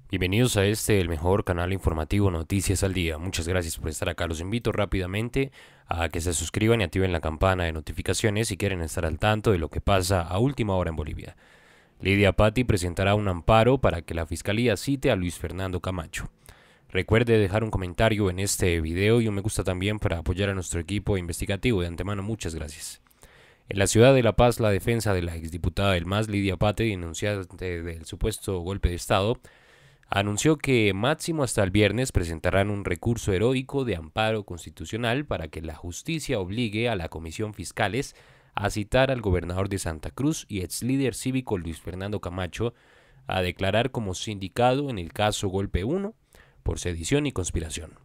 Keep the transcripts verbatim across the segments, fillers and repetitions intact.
Bienvenidos a este, el mejor canal informativo Noticias al Día. Muchas gracias por estar acá. Los invito rápidamente a que se suscriban y activen la campana de notificaciones si quieren estar al tanto de lo que pasa a última hora en Bolivia. Lidia Patti presentará un amparo para que la Fiscalía cite a Luis Fernando Camacho. Recuerde dejar un comentario en este video y un me gusta también para apoyar a nuestro equipo investigativo. De antemano, muchas gracias. En la ciudad de La Paz, la defensa de la exdiputada del M A S, Lidia Patti, denunciante del supuesto golpe de Estado, anunció que máximo hasta el viernes presentarán un recurso heroico de amparo constitucional para que la justicia obligue a la Comisión Fiscales a citar al gobernador de Santa Cruz y ex líder cívico Luis Fernando Camacho a declarar como sindicado en el caso Golpe uno por sedición y conspiración.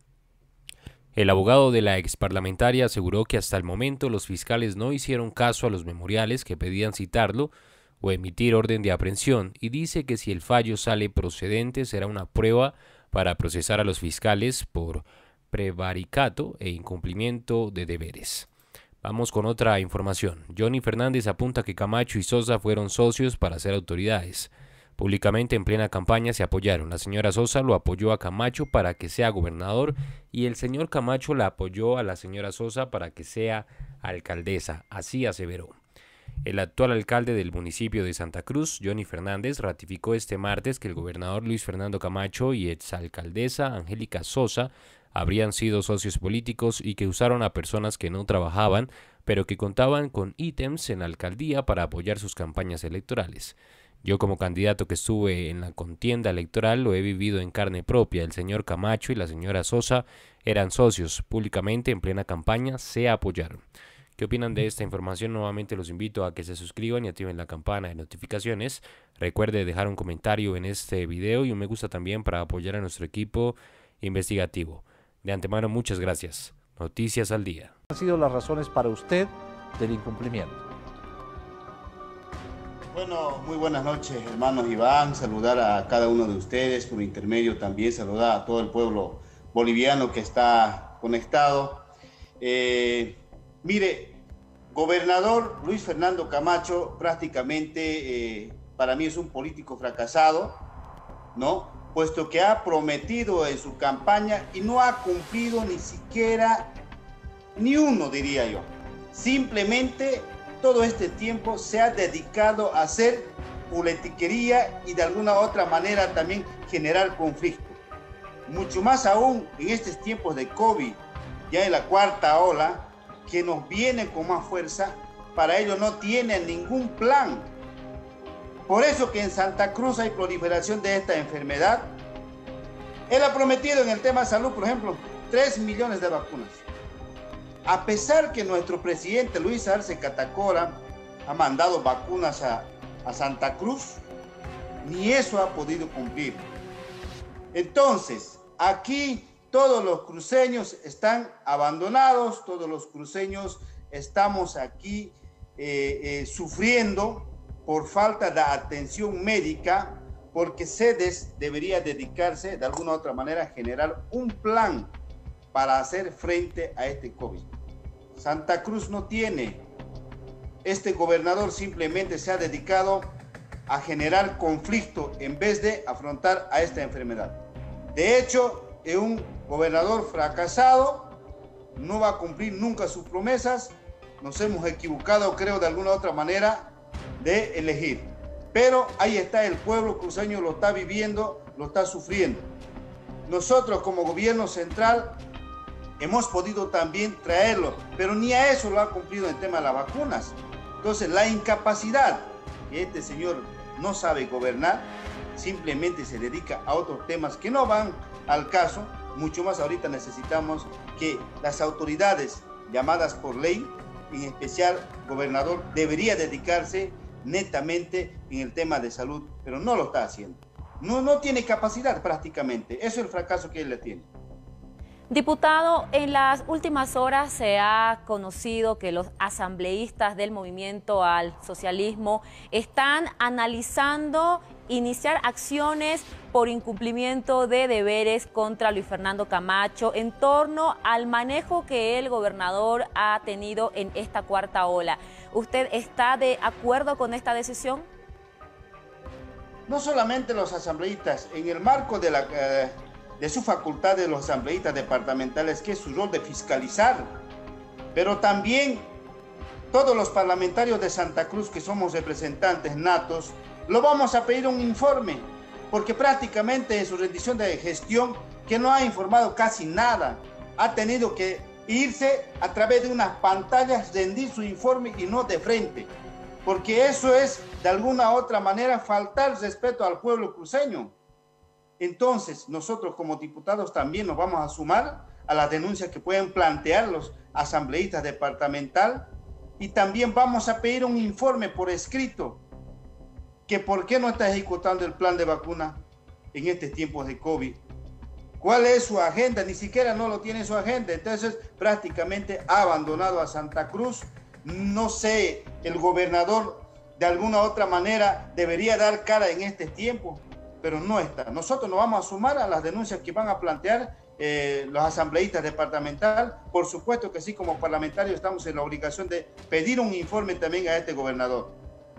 El abogado de la exparlamentaria aseguró que hasta el momento los fiscales no hicieron caso a los memoriales que pedían citarlo o emitir orden de aprehensión, y dice que si el fallo sale procedente será una prueba para procesar a los fiscales por prevaricato e incumplimiento de deberes. Vamos con otra información. Johnny Fernández apunta que Camacho y Sosa fueron socios para ser autoridades. Públicamente en plena campaña se apoyaron. La señora Sosa lo apoyó a Camacho para que sea gobernador y el señor Camacho la apoyó a la señora Sosa para que sea alcaldesa, así aseveró. El actual alcalde del municipio de Santa Cruz, Johnny Fernández, ratificó este martes que el gobernador Luis Fernando Camacho y exalcaldesa Angélica Sosa habrían sido socios políticos y que usaron a personas que no trabajaban, pero que contaban con ítems en la alcaldía para apoyar sus campañas electorales. Yo, como candidato que estuve en la contienda electoral, lo he vivido en carne propia. El señor Camacho y la señora Sosa eran socios. Públicamente en plena campaña se apoyaron. ¿Qué opinan de esta información? Nuevamente los invito a que se suscriban y activen la campana de notificaciones. Recuerde dejar un comentario en este video y un me gusta también para apoyar a nuestro equipo investigativo. De antemano, muchas gracias. Noticias al Día. ¿Han sido las razones para usted del incumplimiento? Bueno, muy buenas noches, hermanos Iván. Saludar a cada uno de ustedes, por intermedio también saludar a todo el pueblo boliviano que está conectado. Eh, Mire, gobernador Luis Fernando Camacho prácticamente eh, para mí es un político fracasado, ¿no? Puesto que ha prometido en su campaña y no ha cumplido ni siquiera ni uno, diría yo. Simplemente todo este tiempo se ha dedicado a hacer politiquería y de alguna otra manera también generar conflicto. Mucho más aún en estos tiempos de COVID, ya en la cuarta ola, que nos viene con más fuerza. Para ello no tiene ningún plan. Por eso que en Santa Cruz hay proliferación de esta enfermedad. Él ha prometido en el tema de salud, por ejemplo, tres millones de vacunas. A pesar que nuestro presidente Luis Arce Catacora ha mandado vacunas a, a Santa Cruz, ni eso ha podido cumplir. Entonces, aquí todos los cruceños están abandonados, todos los cruceños estamos aquí eh, eh, sufriendo por falta de atención médica, porque SEDES debería dedicarse de alguna u otra manera a generar un plan para hacer frente a este COVID. Santa Cruz no tiene. Este gobernador simplemente se ha dedicado a generar conflicto en vez de afrontar a esta enfermedad. De hecho, es un gobernador fracasado, no va a cumplir nunca sus promesas. Nos hemos equivocado, creo, de alguna u otra manera de elegir. Pero ahí está, el pueblo cruceño lo está viviendo, lo está sufriendo. Nosotros como gobierno central hemos podido también traerlo, pero ni a eso lo ha cumplido en el tema de las vacunas. Entonces, la incapacidad que este señor no sabe gobernar, simplemente se dedica a otros temas que no van al caso. Mucho más ahorita necesitamos que las autoridades llamadas por ley, en especial gobernador, debería dedicarse netamente en el tema de salud, pero no lo está haciendo. No, no tiene capacidad prácticamente. Eso es el fracaso que él le tiene. Diputado, en las últimas horas se ha conocido que los asambleístas del Movimiento al Socialismo están analizando iniciar acciones por incumplimiento de deberes contra Luis Fernando Camacho en torno al manejo que el gobernador ha tenido en esta cuarta ola. ¿Usted está de acuerdo con esta decisión? no solamente los asambleístas, en el marco de, la, eh, de su facultad de los asambleístas departamentales, que es su rol de fiscalizar, pero también todos los parlamentarios de Santa Cruz que somos representantes natos, lo vamos a pedir un informe, porque prácticamente en su rendición de gestión, que no ha informado casi nada, ha tenido que irse a través de unas pantallas, rendir su informe y no de frente, porque eso es de alguna u otra manera faltar respeto al pueblo cruceño. Entonces, nosotros como diputados también nos vamos a sumar a las denuncias que pueden plantear los asambleístas departamentales y también vamos a pedir un informe por escrito que por qué no está ejecutando el plan de vacuna en estos tiempos de COVID. ¿Cuál es su agenda? Ni siquiera no lo tiene en su agenda. Entonces, prácticamente ha abandonado a Santa Cruz. No sé, el gobernador de alguna u otra manera debería dar cara en este tiempo, pero no está. Nosotros nos vamos a sumar a las denuncias que van a plantear eh, los asambleístas departamentales. Por supuesto que sí, como parlamentarios estamos en la obligación de pedir un informe también a este gobernador.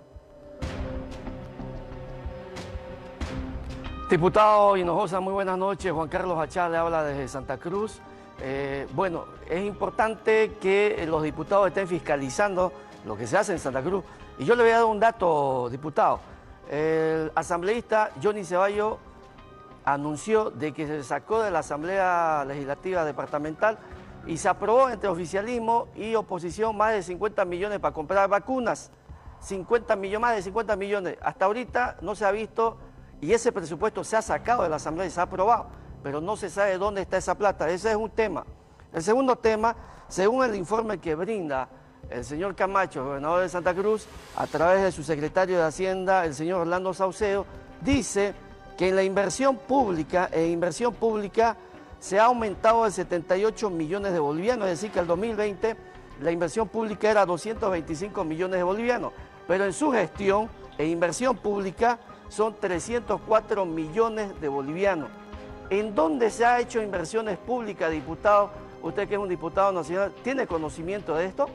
Diputado Hinojosa, muy buenas noches. Juan Carlos Achá le habla desde Santa Cruz. Eh, bueno, es importante que los diputados estén fiscalizando lo que se hace en Santa Cruz. Y yo le voy a dar un dato, diputado. El asambleísta Johnny Ceballos anunció de que se sacó de la Asamblea Legislativa Departamental y se aprobó entre oficialismo y oposición más de cincuenta millones para comprar vacunas. cincuenta millones, más de cincuenta millones. Hasta ahorita no se ha visto. Y ese presupuesto se ha sacado de la Asamblea y se ha aprobado, pero no se sabe dónde está esa plata. Ese es un tema. El segundo tema, según el informe que brinda el señor Camacho, gobernador de Santa Cruz, a través de su secretario de Hacienda, el señor Orlando Saucedo, dice que en la inversión pública, en inversión pública se ha aumentado de setenta y ocho millones de bolivianos, es decir, que el dos mil veinte la inversión pública era doscientos veinticinco millones de bolivianos, pero en su gestión, en inversión pública, son trescientos cuatro millones de bolivianos. ¿En dónde se ha hecho inversiones públicas, diputado? Usted que es un diputado nacional, ¿tiene conocimiento de esto?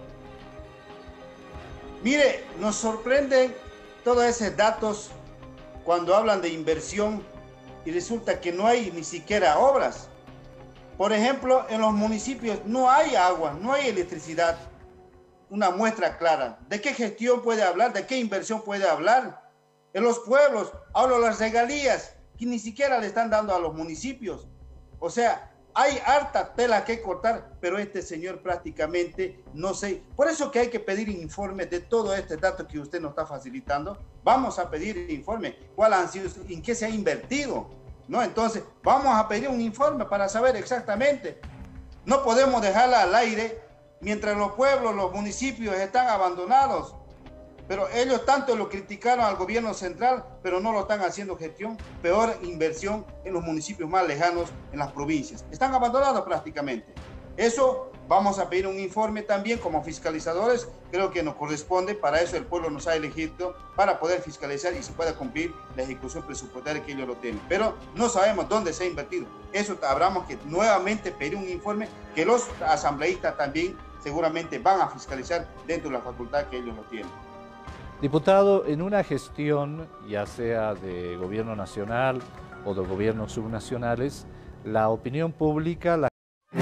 Mire, nos sorprenden todos esos datos cuando hablan de inversión y resulta que no hay ni siquiera obras. Por ejemplo, en los municipios no hay agua, no hay electricidad. Una muestra clara. ¿De qué gestión puede hablar? ¿De qué inversión puede hablar? En los pueblos, hablo de las regalías, que ni siquiera le están dando a los municipios. O sea, hay harta tela que cortar, pero este señor prácticamente no sé. Por eso que hay que pedir informes de todo este dato que usted nos está facilitando. Vamos a pedir informe, cuál han sido, en qué se ha invertido, ¿no? Entonces, vamos a pedir un informe para saber exactamente. No podemos dejarla al aire mientras los pueblos, los municipios están abandonados. Pero ellos tanto lo criticaron al gobierno central, pero no lo están haciendo gestión. Peor inversión en los municipios más lejanos, en las provincias. Están abandonados prácticamente. Eso vamos a pedir un informe también como fiscalizadores. Creo que nos corresponde, para eso el pueblo nos ha elegido, para poder fiscalizar y se pueda cumplir la ejecución presupuestaria que ellos lo tienen. Pero no sabemos dónde se ha invertido. Eso habrá que nuevamente pedir un informe que los asambleístas también seguramente van a fiscalizar dentro de la facultad que ellos lo tienen. Diputado, en una gestión, ya sea de gobierno nacional o de gobiernos subnacionales, la opinión pública... La...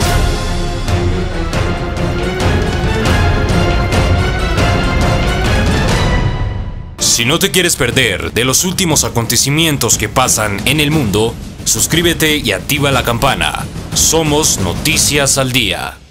Si no te quieres perder de los últimos acontecimientos que pasan en el mundo, suscríbete y activa la campana. Somos Noticias al Día.